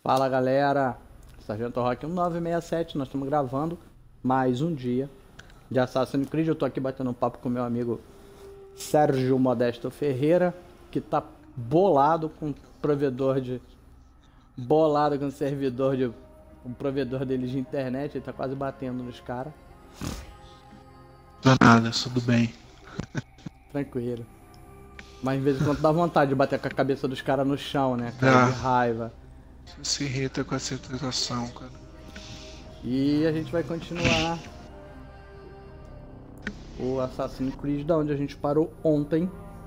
Fala galera, Sargento Rock 1967, nós estamos gravando mais um dia de Assassin's Creed. Eu tô aqui batendo um papo com meu amigo Sérgio Modesto Ferreira, que tá bolado com o provedor de. Bolado com o servidor de. O provedor deles de internet, ele tá quase batendo nos caras. Não é nada, tudo bem. Tranquilo. Mas de vez em quando dá vontade de bater com a cabeça dos caras no chão, né, cara, de Dá. raiva. Você se irrita com essa situação, cara. E a gente vai continuar o Assassin's Creed da onde a gente parou ontem,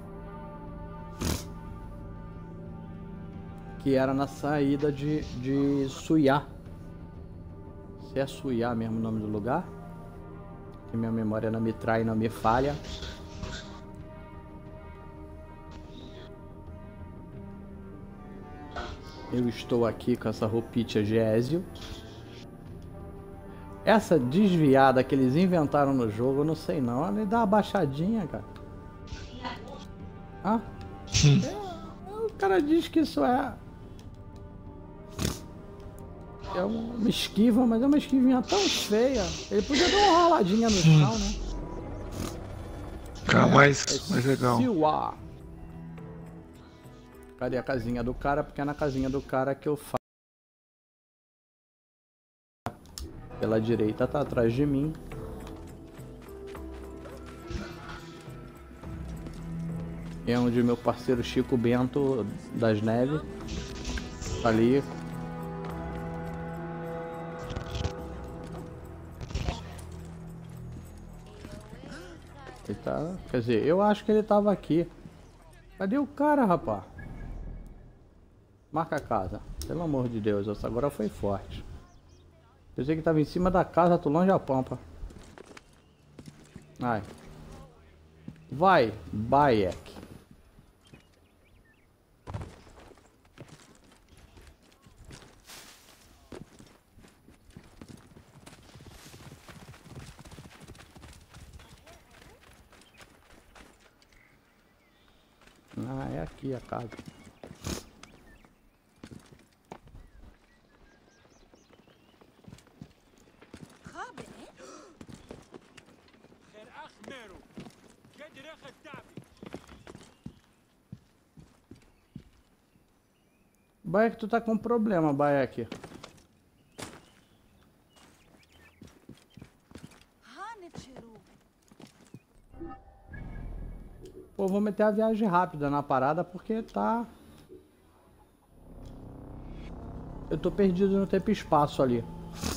que era na saída de Suyá. Se é Suyá mesmo o nome do lugar, que minha memória não me trai, não me falha. Eu estou aqui com essa roupinha Gésio. Essa desviada que eles inventaram no jogo, eu não sei não. Ele dá uma baixadinha, cara. Ah? O cara diz que isso é uma esquiva, mas é uma esquivinha tão feia. Ele podia dar uma roladinha no chão, né? Fica mais legal. Siwa. Cadê a casinha do cara? Porque é na casinha do cara que eu faço. Pela direita tá atrás de mim. É onde meu parceiro Chico Bento das Neves tá ali. Ele tá, quer dizer, eu acho que ele tava aqui. Cadê o cara, rapaz? Marca a casa. Pelo amor de Deus, essa agora foi forte. Pensei que tava em cima da casa, tô longe a pampa. Ai. Vai, Bayek. Ah, é aqui a casa. Bayek, tu tá com problema, Bayek. Pô, vou meter a viagem rápida na parada porque tá... Eu tô perdido no tempo e espaço ali.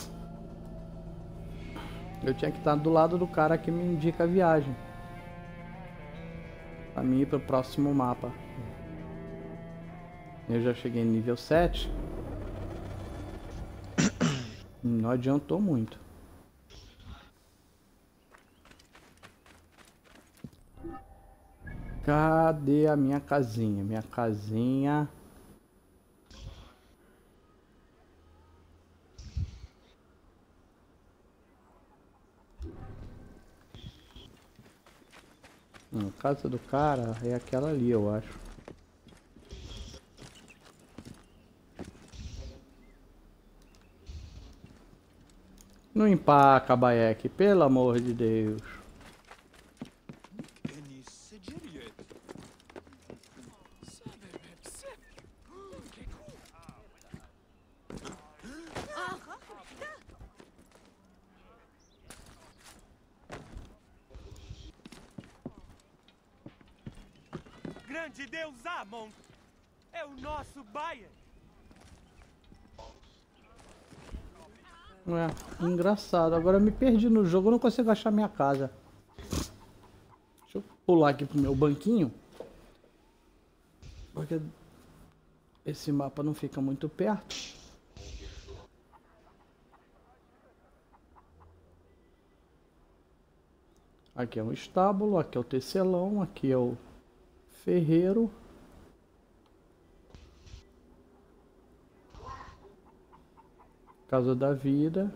Eu tinha que estar do lado do cara que me indica a viagem. Pra mim ir pro próximo mapa. Eu já cheguei no nível 7. Não adiantou muito. Cadê a minha casinha? Minha casinha... A casa do cara é aquela ali, eu acho. Não empaca, Bayek, pelo amor de Deus. Grande Deus Amon é o nosso Bayek. É, engraçado. Agora eu me perdi no jogo, eu não consigo achar minha casa. Deixa eu pular aqui pro meu banquinho. Porque esse mapa não fica muito perto. Aqui é um estábulo, aqui é o tecelão, aqui é o ferreiro. Casa da vida.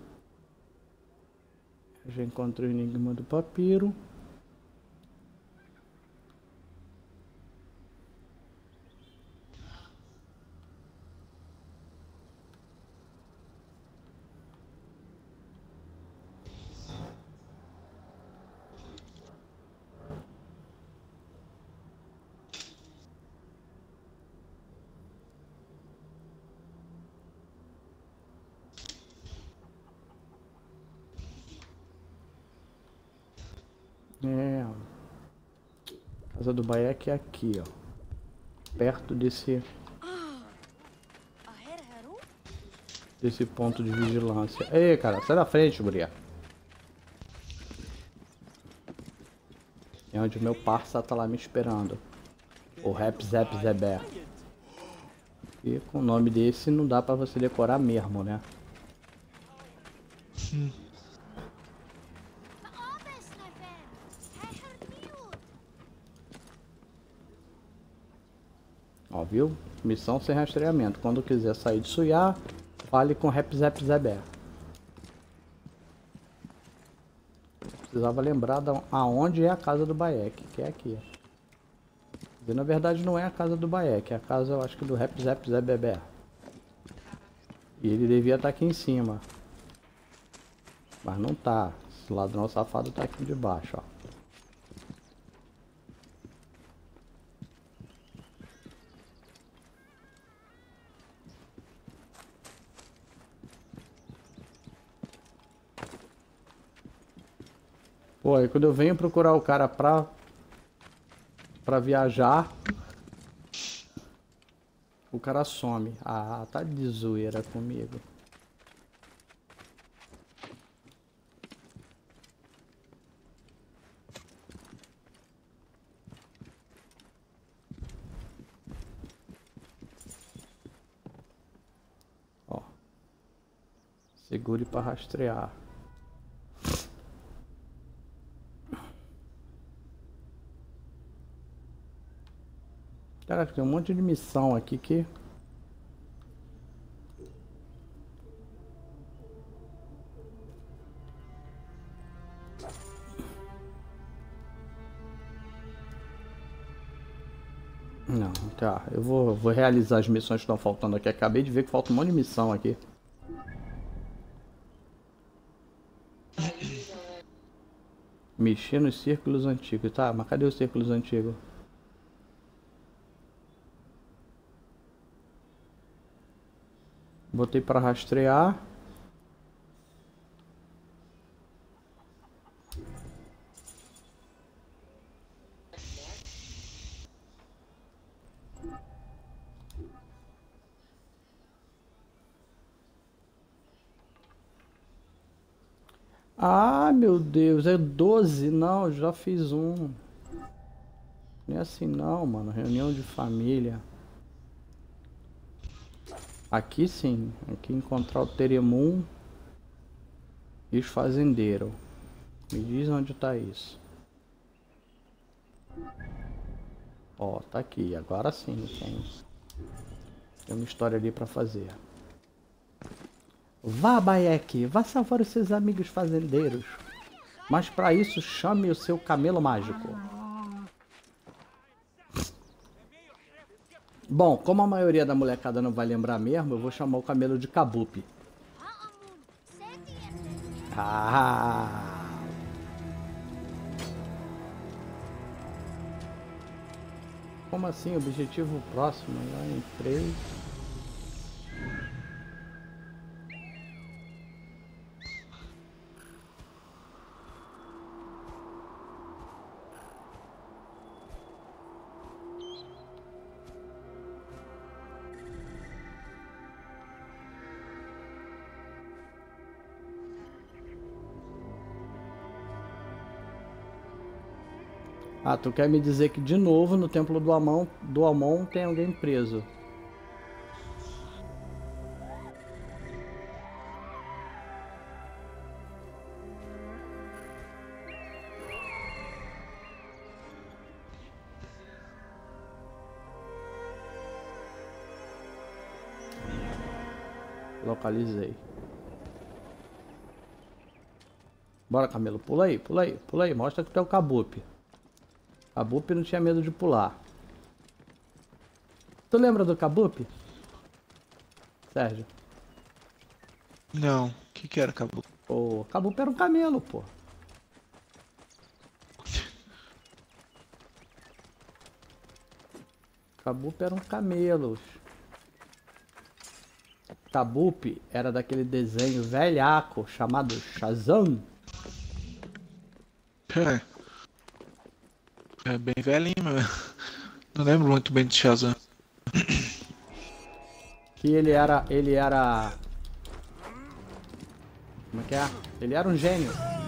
Já encontrei o enigma do papiro. É. A casa do Bayek é aqui, ó. Perto desse ponto de vigilância. Ei, cara, sai da frente, guria. É onde meu parça tá lá me esperando. O Rap Zap Zebé. E com o nome desse não dá pra você decorar mesmo, né? Ó, viu? Missão sem rastreamento. Quando quiser sair de Suyá, fale com Rap Zap Zebé. Precisava lembrar aonde é a casa do Bayek, que é aqui. E, na verdade não é a casa do Bayek, é a casa, eu acho que do Rap Zap Zebé. E ele devia estar aqui em cima. Mas não tá. Esse ladrão safado tá aqui de baixo, ó. Pô, aí quando eu venho procurar o cara pra viajar, o cara some. Ah, tá de zoeira comigo. Ó. Segure pra rastrear. Caraca, tem um monte de missão aqui que... Não, tá. Eu vou realizar as missões que estão faltando aqui. Acabei de ver que falta um monte de missão aqui. Mexer nos círculos antigos. Tá, mas cadê os círculos antigos? Botei para rastrear. Ah, meu Deus, é 12? Não, eu já fiz um. Não é assim não, mano. Reunião de família. Aqui sim. Aqui encontrar o Teremum e os fazendeiros. Me diz onde tá isso. Ó, tá aqui. Agora sim tem uma história ali pra fazer. Vá, Bayek, vá salvar os seus amigos fazendeiros. Mas para isso chame o seu camelo mágico. Bom, como a maioria da molecada não vai lembrar mesmo, eu vou chamar o camelo de Kabupi. Ah! Como assim? Objetivo próximo? Já entrei. Ah, tu quer me dizer que de novo no templo do Amon tem alguém preso? Localizei. Bora, camelo, pula aí, pula aí, pula aí. Mostra que tu é o Kabupi. Kabupi não tinha medo de pular. Tu lembra do Kabupi? Sérgio? Não, o que era Kabupi? Pô, Kabupi era um camelo, pô. Kabupi eram camelos. Kabupi era daquele desenho velhaco chamado Shazam. É, É bem velhinho, mas não lembro muito bem de Shazam. Que ele era. Como é que é? Ele era um gênio.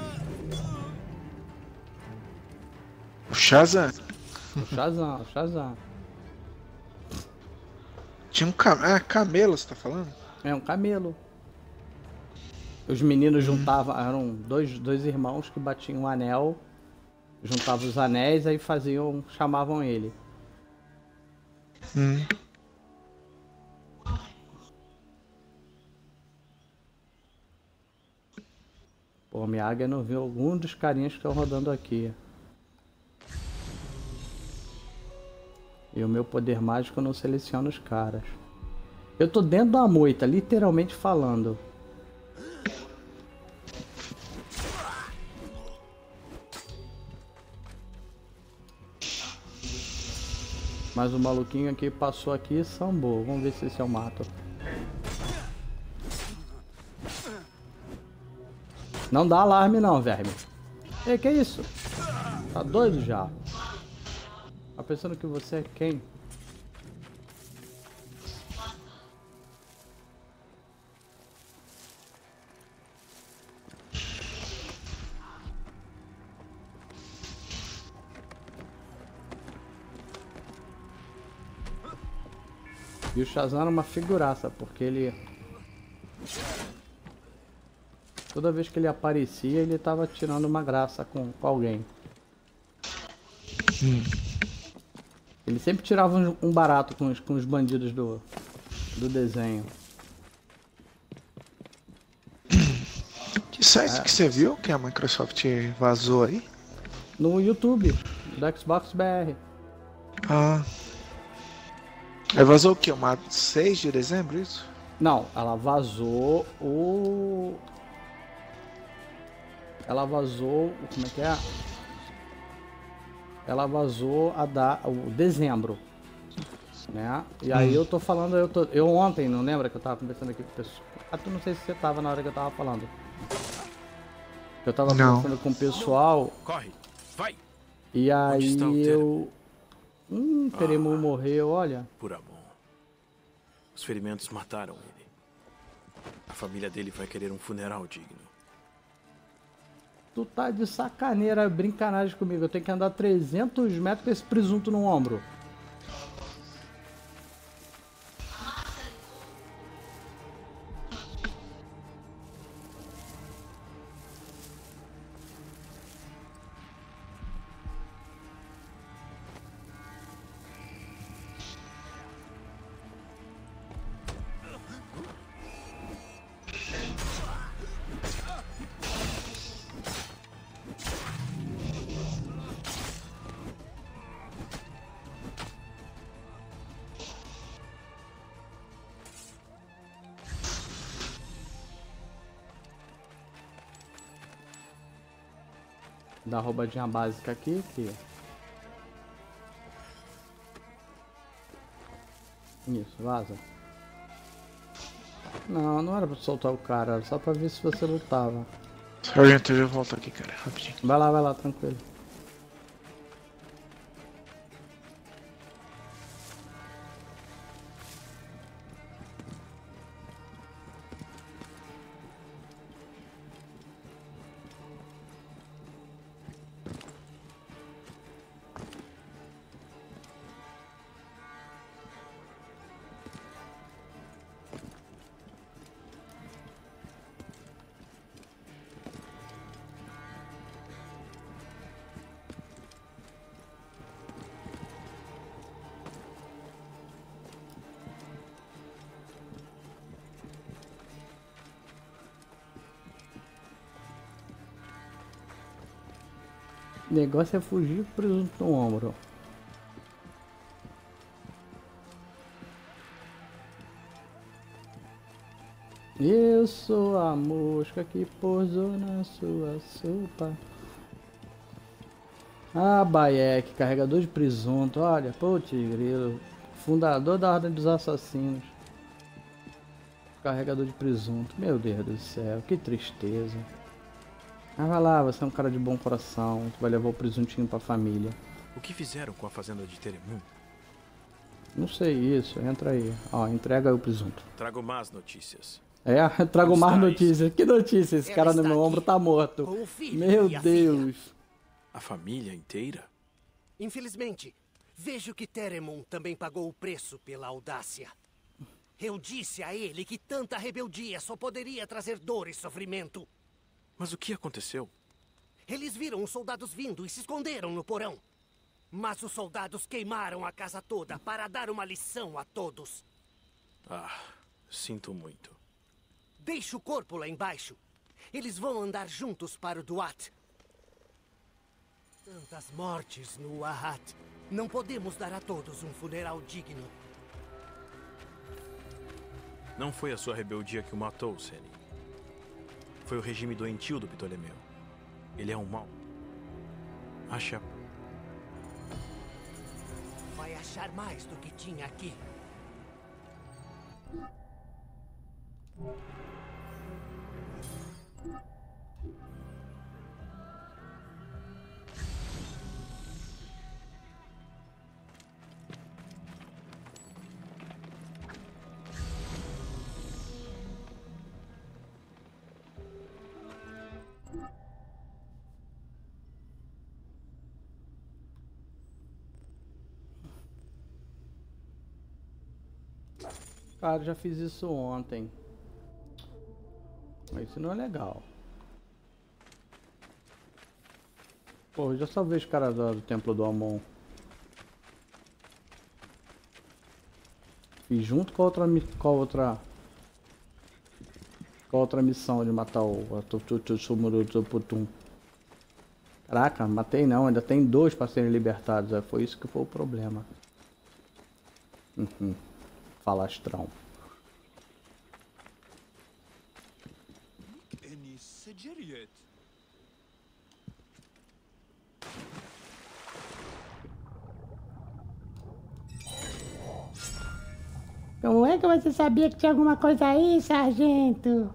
O Shazam O Shazam, o Shazam. tinha um camelo, você tá falando? É um camelo. Os meninos juntavam, eram dois irmãos que batiam um anel, juntavam os anéis, aí chamavam ele. Hum. Pô, minha águia não viu algum dos carinhas que estão rodando aqui. E o meu poder mágico não seleciona os caras. Eu tô dentro da moita, literalmente falando. Mas o maluquinho aqui passou aqui e sambou. Vamos ver se esse eu mato. Não dá alarme não, verme. Ei, que isso? Tá doido já? Tá pensando que você é quem? E o Shazam era uma figuraça, porque ele... Toda vez que ele aparecia, ele tava tirando uma graça com alguém. Ele sempre tirava um barato com os bandidos do desenho. Que site que você viu que a Microsoft vazou aí? No YouTube, do Xbox BR. Ah. Aí vazou o quê? Uma 6 de dezembro, isso? Não, ela vazou o... Ela vazou... Como é que é? Ela vazou o dezembro. Né? E aí eu tô falando... Eu ontem, não lembra que eu tava conversando aqui com o pessoal? Eu não sei se você tava na hora que eu tava falando. Eu tava conversando com o pessoal... Corre, vai! E aí está o eu... Teremu morreu, olha. Por amor. Os ferimentos mataram ele. A família dele vai querer um funeral digno. Tu tá de sacaneira, brincanagem comigo. Eu tenho que andar 300 metros com esse presunto no ombro. Dá roubadinha básica aqui, Isso, vaza. Não, não era pra soltar o cara, era só pra ver se você lutava. Sargento, eu já volto aqui, cara, rapidinho. Vai lá, tranquilo. O negócio é fugir com o presunto no ombro. Eu sou a mosca que pousou na sua sopa. Ah, Bayek, carregador de presunto. Olha, putz, grilo. Fundador da Ordem dos Assassinos. Carregador de presunto. Meu Deus do céu, que tristeza. Ah, vai lá, você é um cara de bom coração. Tu vai levar o presuntinho pra família. O que fizeram com a fazenda de Teremun? Não sei isso, entra aí. Ó, entrega aí o presunto. Trago más notícias. É, trago mais Estáis. notícias. Que notícia? Esse Ela cara no está meu aqui ombro tá morto. com o filho Meu e a Deus. A família inteira? Infelizmente, vejo que Teremun também pagou o preço pela audácia. Eu disse a ele que tanta rebeldia só poderia trazer dor e sofrimento. Mas o que aconteceu? Eles viram os soldados vindo e se esconderam no porão. Mas os soldados queimaram a casa toda para dar uma lição a todos. Ah, sinto muito. Deixe o corpo lá embaixo. Eles vão andar juntos para o Duat. Tantas mortes no Ahat. Não podemos dar a todos um funeral digno. Não foi a sua rebeldia que o matou, Seni. Foi o regime doentio do Ptolemeu. Ele é um mal. Acha... Vai achar mais do que tinha aqui. Cara, já fiz isso ontem. Mas isso não é legal. Pô, eu já salvei os caras do Templo do Amon. Fiz junto com a outra missão de matar o Tutum. Caraca, matei não, ainda tem 2 para serem libertados. Foi isso que foi o problema. Falastrão. Como é que você sabia que tinha alguma coisa aí, sargento?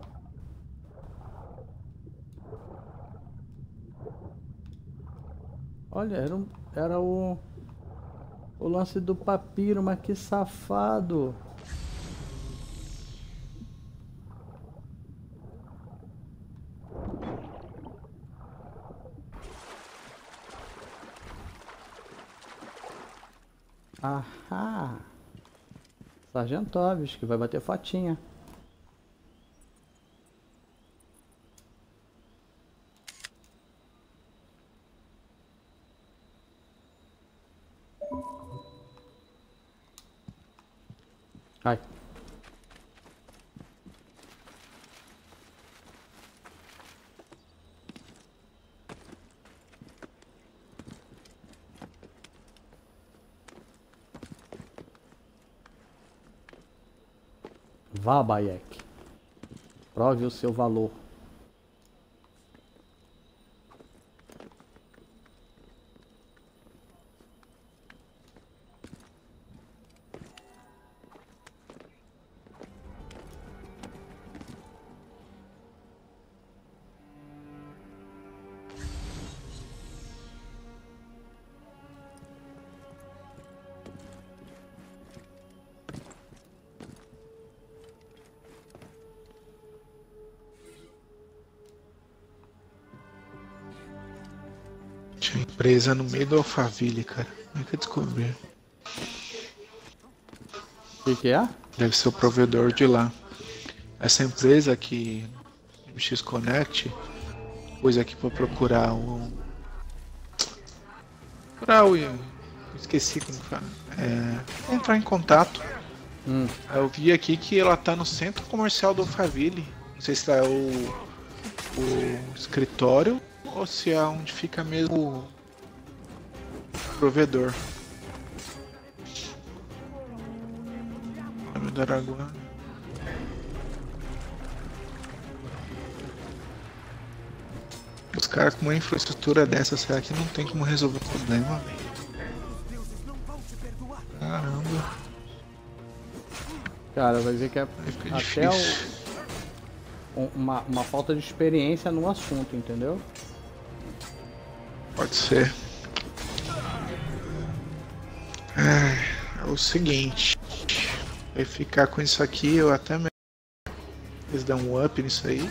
Olha, era o lance do papiro, mas que safado. Ahá. Sargentovski, que vai bater fotinha. Ai. Vá, Bayek. Prove o seu valor. Tinha empresa no meio do Alphaville, cara. Como é que eu descobri? O que é? Deve ser o provedor de lá. Essa empresa aqui, MX Connect, pôs aqui pra procurar o... Esqueci como fala. Entrar em contato. Eu vi aqui que ela tá no centro comercial do Alphaville. Não sei se é o escritório ou se é onde fica mesmo o provedor. Nome do Araguá. Os caras com uma infraestrutura dessa, será que não tem como resolver o problema, velho? Caramba. Cara, vai ver que é Aí fica até difícil. uma falta de experiência no assunto, entendeu? Pode ser. É o seguinte. Vai ficar com isso aqui, eu até mesmo. Eles dão um up nisso aí.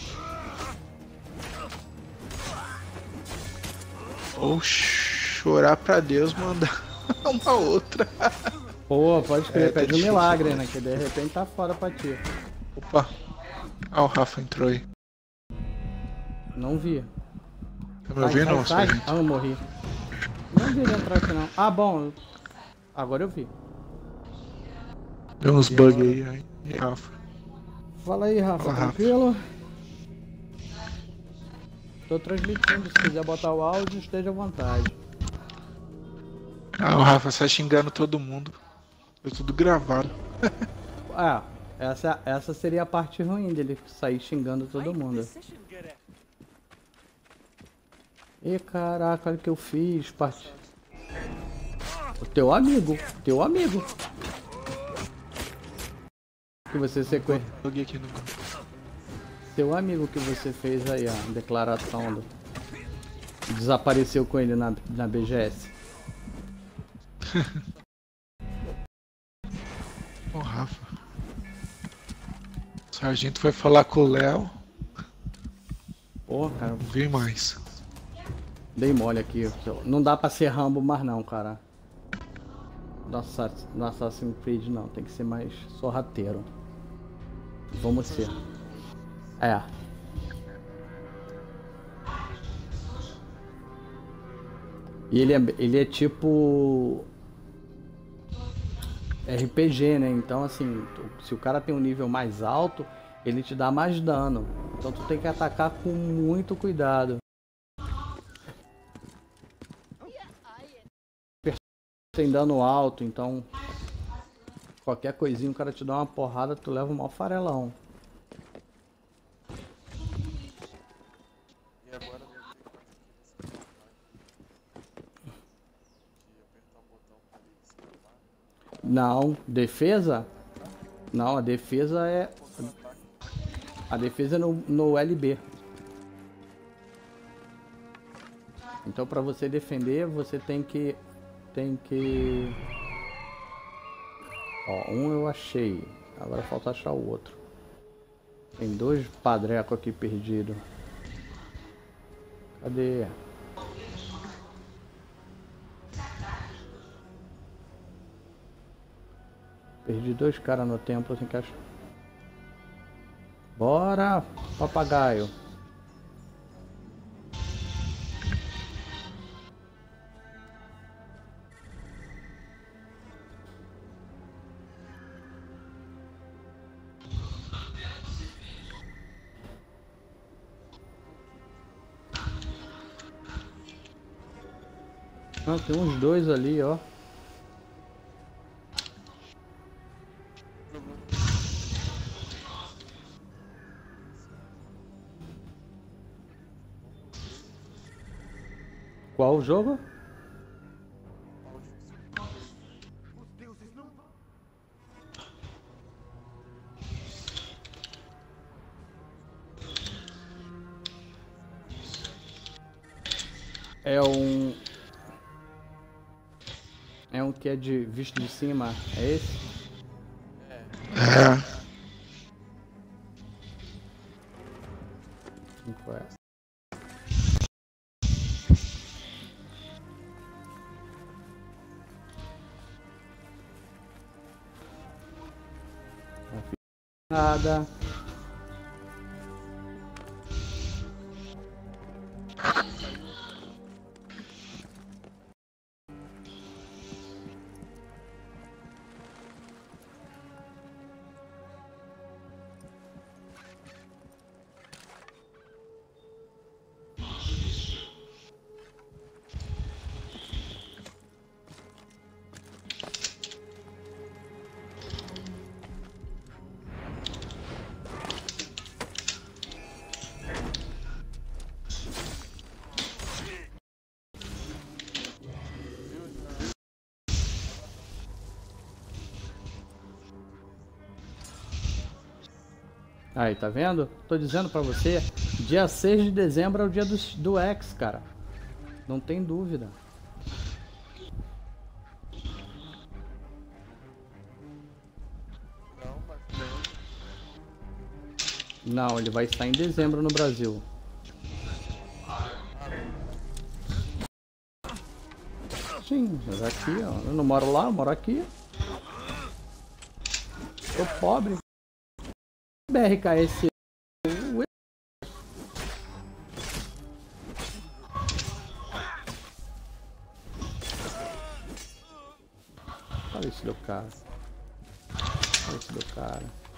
Ou chorar pra Deus mandar uma outra. Pô, pode crer, tá pede um difícil, milagre, né? né? Que de repente tá fora pra ti. Opa. Ah, o Rafa entrou aí. Não vi. Tá me ouvindo, não, sai. sargento? Ah, eu morri. Não vi ele entrar aqui não. Ah, bom. Agora eu vi. Deu uns bugs aí, Rafa. Fala aí, Rafa. Fala, Rafa. Tranquilo? Tô transmitindo. Se quiser botar o áudio, esteja à vontade. Ah, o Rafa sai xingando todo mundo. Foi tudo gravado. Ah, essa seria a parte ruim dele sair xingando todo mundo. Ih, caraca, olha o que eu fiz, parte. O teu amigo. Que você sequestrou. Loguei aqui no... Teu amigo que você fez aí, ó, a declaração do... Desapareceu com ele na BGS. Ô, Rafa. O sargento foi falar com o Léo. Pô, cara, Não vi mais. dei mole aqui. Não dá pra ser Rambo mais não, cara. No Assassin's Creed não, tem que ser mais sorrateiro. Vamos ser. É. E ele é tipo RPG, né? Então assim, se o cara tem um nível mais alto, ele te dá mais dano. Então tu tem que atacar com muito cuidado. Tem dano alto, então qualquer coisinha o cara te dá uma porrada, tu leva um maior farelão. Não, defesa? Não, a defesa é... A defesa é no LB. Então pra você defender, você tem que... Ó, um eu achei. Agora falta achar o outro. Tem dois padrecos aqui perdidos. Cadê? Perdi dois caras no templo, tem que achar. Bora, papagaio. Ah, tem uns dois ali, ó. Qual o jogo? É um que é de visto de cima, é esse? É. Qual é? Nada. Aí, tá vendo? Tô dizendo pra você, dia 6 de dezembro é o dia do X, cara. Não tem dúvida. Não, ele vai estar em dezembro no Brasil. Sim, mas aqui, ó. Eu não moro lá, eu moro aqui. Tô pobre. BRKS. Olha isso do cara. Olha isso do cara.